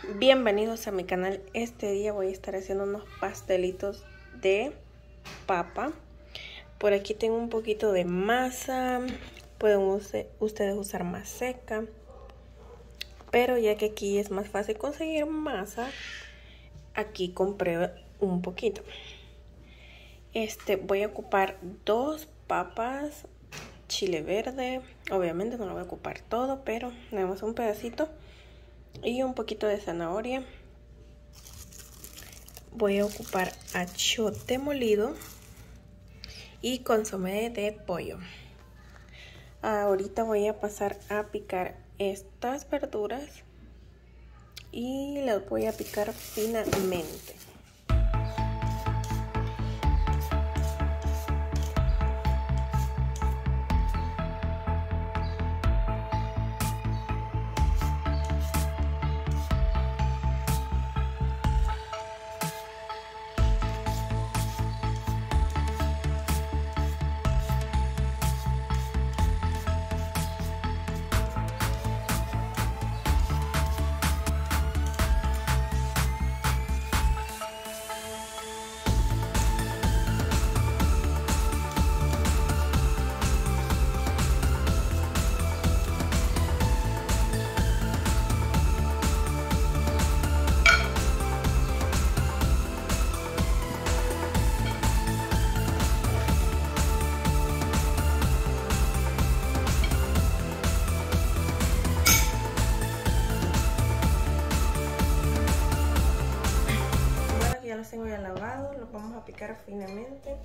Bienvenidos a mi canal. Este día voy a estar haciendo unos pastelitos de papa. Por aquí tengo un poquito de masa. Pueden ustedes usar más seca, pero ya que aquí es más fácil conseguir masa, aquí compré un poquito. Voy a ocupar 2 papas, chile verde. Obviamente no lo voy a ocupar todo, pero nada más un pedacito. Y un poquito de zanahoria. Voy a ocupar achiote molido y consomé de pollo. Ahorita voy a pasar a picar estas verduras y las voy a picar finamente. Ya los tengo ya lavados, los vamos a picar finamente.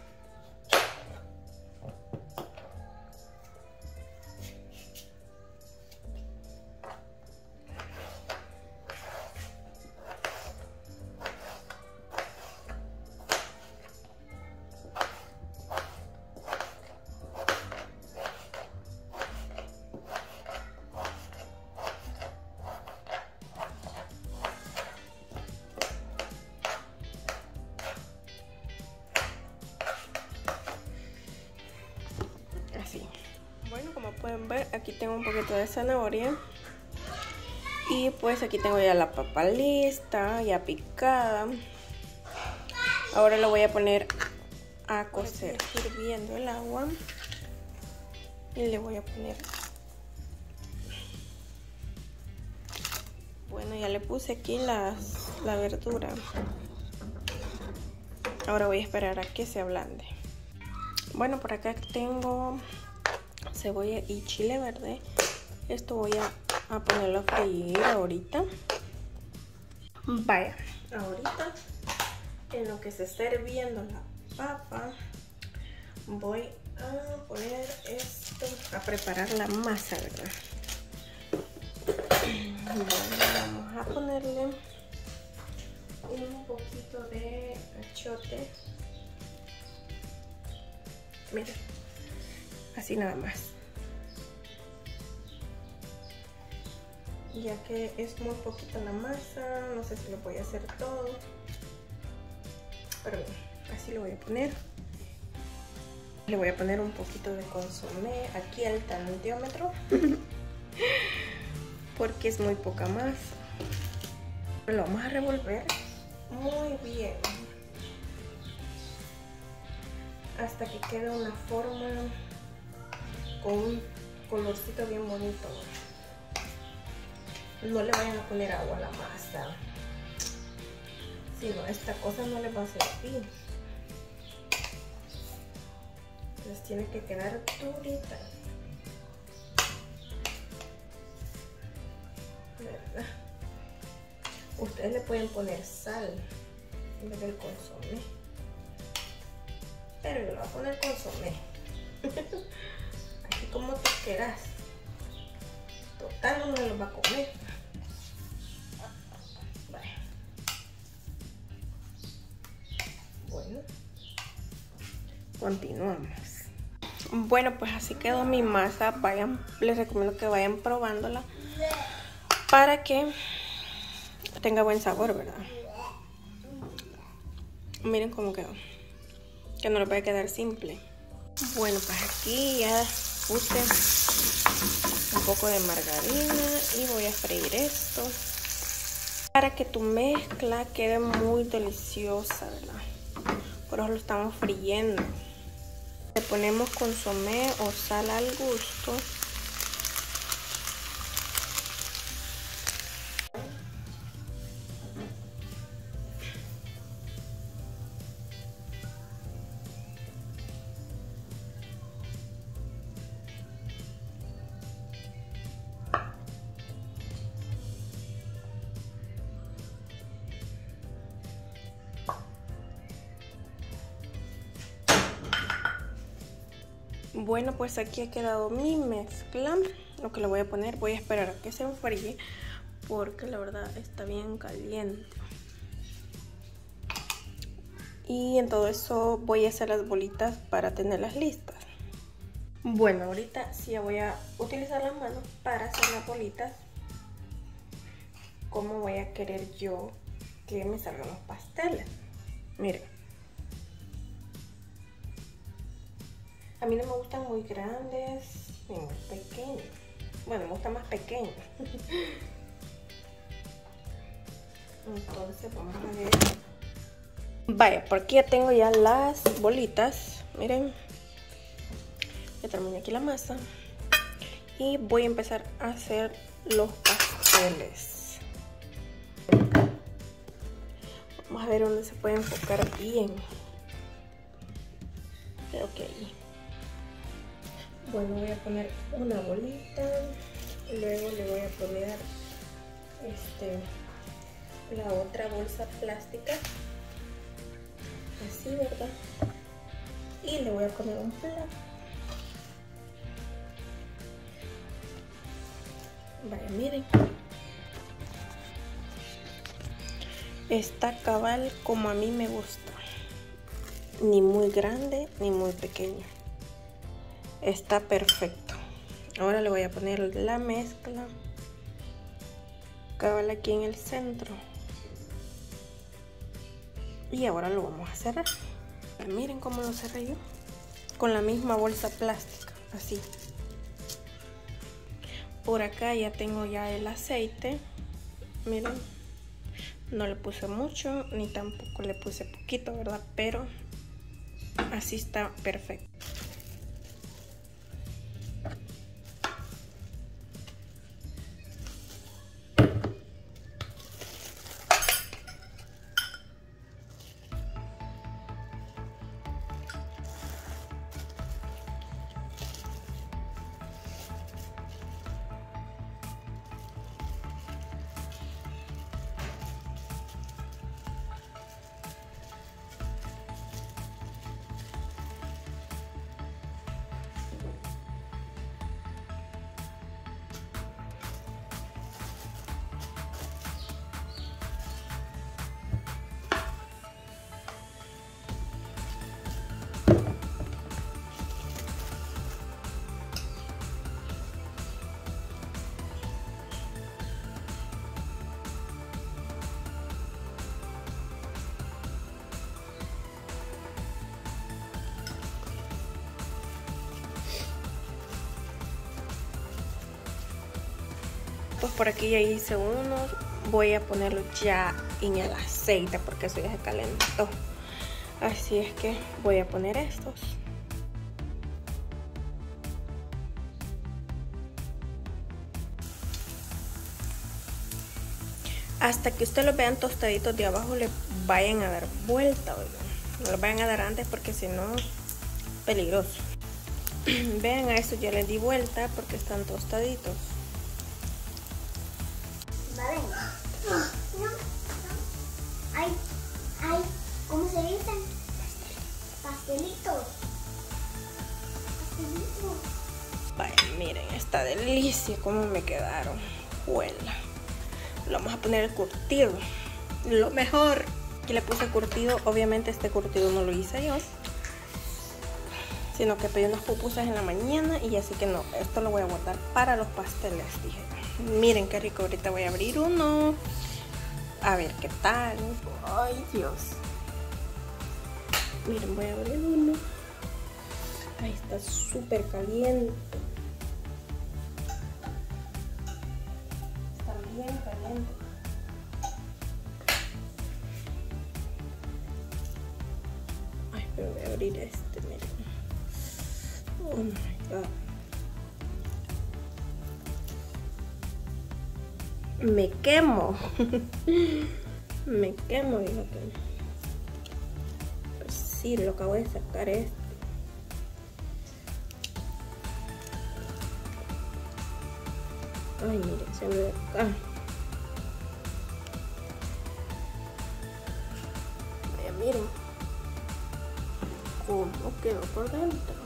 Bueno, como pueden ver, aquí tengo un poquito de zanahoria. Y pues aquí tengo ya la papa lista, ya picada. Ahora lo voy a poner a cocer. Hirviendo el agua. Y le voy a poner. Bueno, ya le puse aquí la verdura. Ahora voy a esperar a que se ablande. Bueno, por acá tengo cebolla y chile verde. Esto voy a ponerlo a freír ahorita. Vaya, ahorita en lo que se está hirviendo la papa, voy a poner esto, a preparar la masa, ¿verdad? Bueno, vamos a ponerle un poquito de achiote. Mira, así nada más. Ya que es muy poquita la masa, no sé si lo voy a hacer todo, pero así lo voy a poner. Le voy a poner un poquito de consomé aquí al tantiómetro porque es muy poca masa. Lo vamos a revolver muy bien hasta que quede una forma con un colorcito bien bonito. No le vayan a poner agua a la masa, si no, esta cosa no le va a servir. Les tiene que quedar durita, ¿verdad? Ustedes le pueden poner sal en vez del consomé, pero yo le voy a poner consomé. Así como tú quieras. Total, no me lo va a comer. Bueno, continuamos. Bueno, pues así quedó mi masa. Les recomiendo que vayan probándola para que tenga buen sabor, ¿verdad? Miren cómo quedó, que no le puede quedar simple. Bueno, pues aquí ya puse un poco de margarina y voy a freír esto. Para que tu mezcla quede muy deliciosa, ¿verdad? Por eso lo estamos friendo. Le ponemos consomé o sal al gusto. Bueno, pues aquí ha quedado mi mezcla. Lo que le voy a poner, voy a esperar a que se enfríe porque la verdad está bien caliente. Y en todo eso voy a hacer las bolitas para tenerlas listas. Bueno, ahorita sí voy a utilizar las manos para hacer las bolitas. Como voy a querer yo que me salgan los pasteles. Miren. A mí no me gustan muy grandes ni muy pequeños. Bueno, me gustan más pequeños. Entonces vamos a ver. Vaya, por aquí ya tengo ya las bolitas. Miren. Ya terminé aquí la masa. Y voy a empezar a hacer los pasteles. Vamos a ver dónde se puede enfocar bien. Creo que ahí. Bueno, voy a poner una bolita, luego le voy a poner la otra bolsa plástica, así, ¿verdad? Y le voy a poner un plato. Vaya, miren. Está cabal como a mí me gusta. Ni muy grande ni muy pequeño. Está perfecto. Ahora le voy a poner la mezcla cabal aquí en el centro. Y ahora lo vamos a cerrar. Miren cómo lo cerré yo. Con la misma bolsa plástica. Así. Por acá ya tengo ya el aceite. Miren. No le puse mucho ni tampoco le puse poquito, ¿verdad? Pero así está perfecto. Pues por aquí ya hice unos. Voy a ponerlo ya en el aceite porque eso ya se calentó. Así es que voy a poner estos. Hasta que ustedes los vean tostaditos de abajo, le vayan a dar vuelta. No los vayan a dar antes porque si no, peligroso. Vean, a eso ya les di vuelta porque están tostaditos. Ay, ¿cómo se dicen? Pastelitos. Vaya, miren esta delicia, cómo me quedaron. Juela. Lo vamos a poner el curtido. Lo mejor. Aquí le puse curtido. Obviamente este curtido no lo hice yo, sino que pedí unas pupusas en la mañana y así que no, esto lo voy a guardar para los pasteles, dije. Miren qué rico, ahorita voy a abrir uno. A ver qué tal. Ay, Dios. Miren, voy a abrir uno. Ahí está súper caliente. Está bien caliente. abrir este, miren. Oh my god. Me quemo. Me quemo, fíjate. Pues sí, lo acabo de sacar esto. Ay, miren, se me ve acá. Miren cómo quedó por dentro.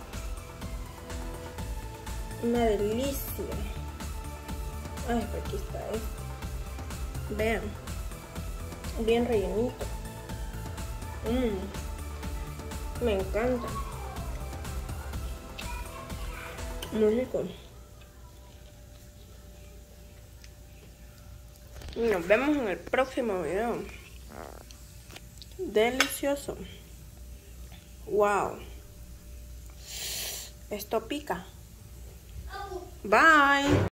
Una delicia. Ay, aquí está esto. Vean, bien rellenito. Me encanta. Muy rico. Nos vemos en el próximo video. Delicioso. Wow. Esto pica. Bye.